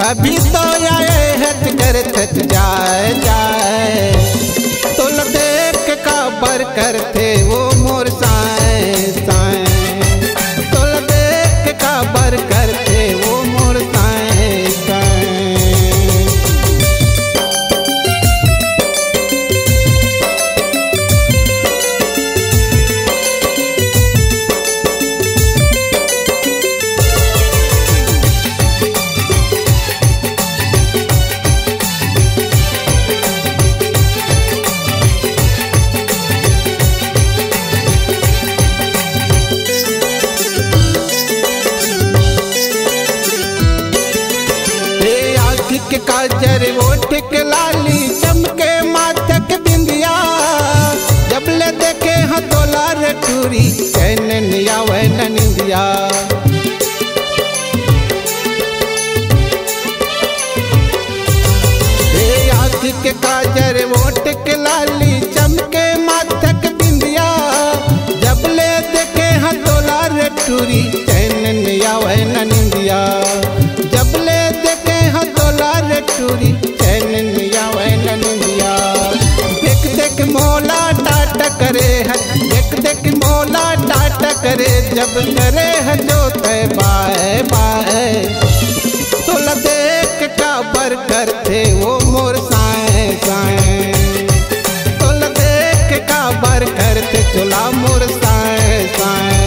कभी तो आए हट कर थक जाए जाए, तो देख के काबर करते वो मोर साए साए, तो देख के काबर करते वो मोर साए साए। के काजर ओठ के लाली चमके माथक बिंदिया, जब ले देखे हथोला रे टूरी चैन निया वह निंदिया। आँख के काजर ओठ के लाली चमके माथक बिंदिया, जब ले देखे हथोला रे टूरी चैन निया वह निंदिया। जब ले देखे हथोला रे टूरी चैन निया वह निंदिया। देख देख मोला टाटा करे है, देख देख मोला टाटा करे, जब करे है जो तय बाए बाए, तो देख काबर करते वो मोर साए साए, तो देख काबर करते चला मोर साए साए।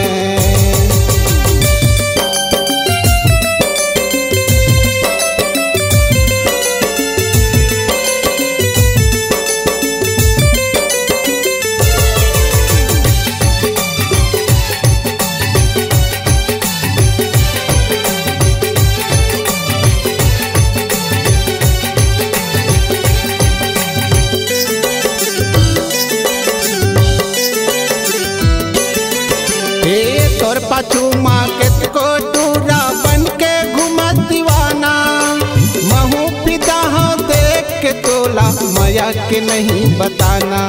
तोर पाछू माँ के को टूरा बन के घुमा दीवाना, महू फिदा हो देख के तोला माया के नहीं बताना।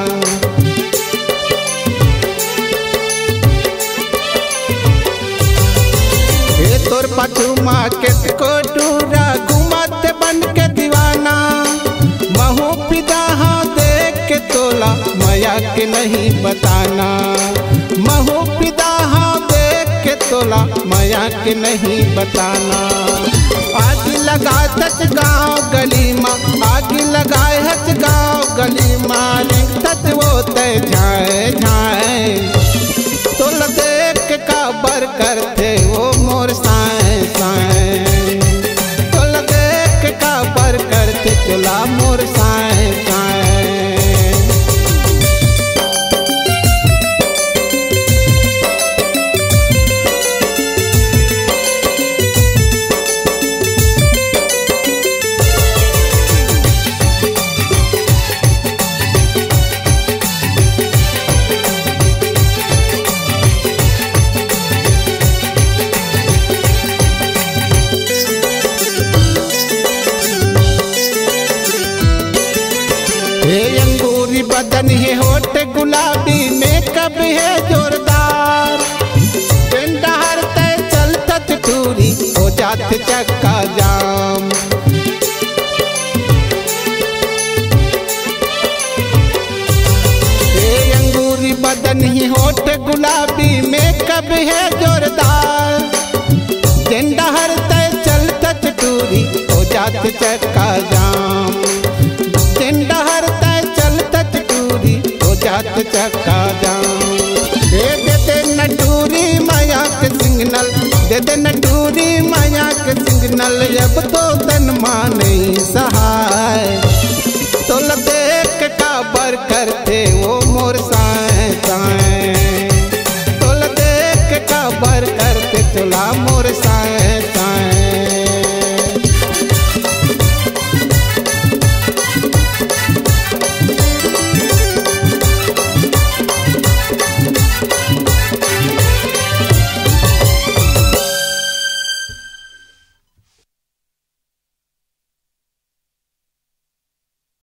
तोर पाछू माँ के को टूरा घुमाते बन के दीवाना, महू फिदा हो देख के तोला माया के नहीं बताना। महू फिदा हो के तोला माया के नहीं बताना। आग लगा तच गाँव गली माँ, आग लगाए हच गाँव गली माँ, तच वो तय जाए जाए, तो देख के काबर करते वो मोर साए साए, तो देख के काबर करते चला मोर साए साए। अंगूरी बदन है होठ गुलाबी, मेकअप है जोरदार, डंडा तय चलत टूरी हो जात चक्का जाम। अंगूरी बदन ही होठ गुलाबी, मेकअप है जोरदार, डंडा तय चलत टूरी हो जात चक्का जाम। डंडा जात चक्का जाम। दे दे नटूरी माया के सिग्नल, दे दे नटूरी माया के सिग्नल, अब तो तन मां नहीं सहाय, तो देख के काबर करते वो मोर साए साए, तो देख के काबर करते चला मोर साए साए।